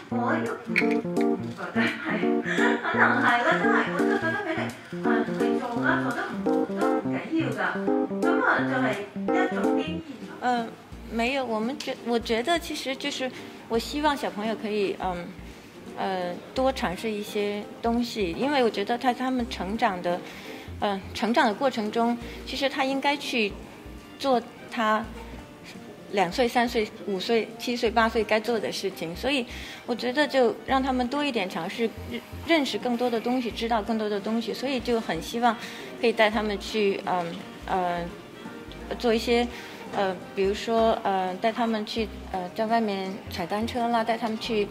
我呢覺得係，可能係啦，真係，我就覺得俾你去做啦，做得唔好都唔緊要㗎，咁啊就係一種經驗。 没有，我觉得其实就是我希望小朋友可以多尝试一些东西，因为我觉得他们成长的过程中，其实他应该去做他2岁、3岁、5岁、7岁、8岁该做的事情，所以我觉得就让他们多一点尝试，认识更多的东西，知道更多的东西，所以就很希望可以带他们去做一些比如说带他们去在外面踩单车啦，带他们去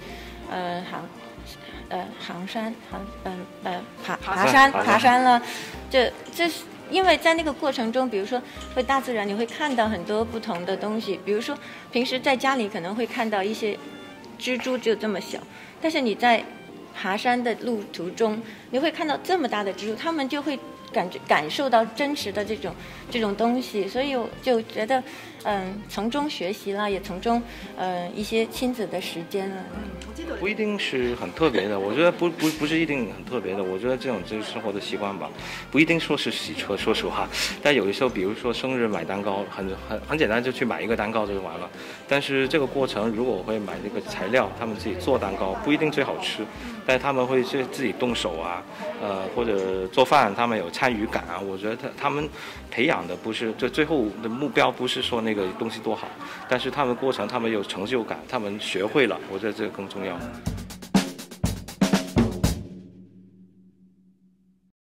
爬山啦，这是因为在那个过程中，比如说会大自然，你会看到很多不同的东西，比如说平时在家里可能会看到一些蜘蛛就这么小，但是你在爬山的路途中，你会看到这么大的蜘蛛，他们就会感受到真实的这种东西，所以我就觉得从中学习啦，也从中一些亲子的时间了。 不一定是很特别的，我觉得不是一定很特别的，我觉得这种就是生活的习惯吧，不一定说是洗车，说实话。但有的时候，比如说生日买蛋糕，很简单，就去买一个蛋糕就完了。但是这个过程，如果我会买那个材料，他们自己做蛋糕，不一定最好吃，但他们会自己动手啊，或者做饭，他们有参与感啊。我觉得他们培养的不是就最后的目标不是说那个东西多好，但是他们过程他们有成就感，他们学会了，我觉得这个更重要。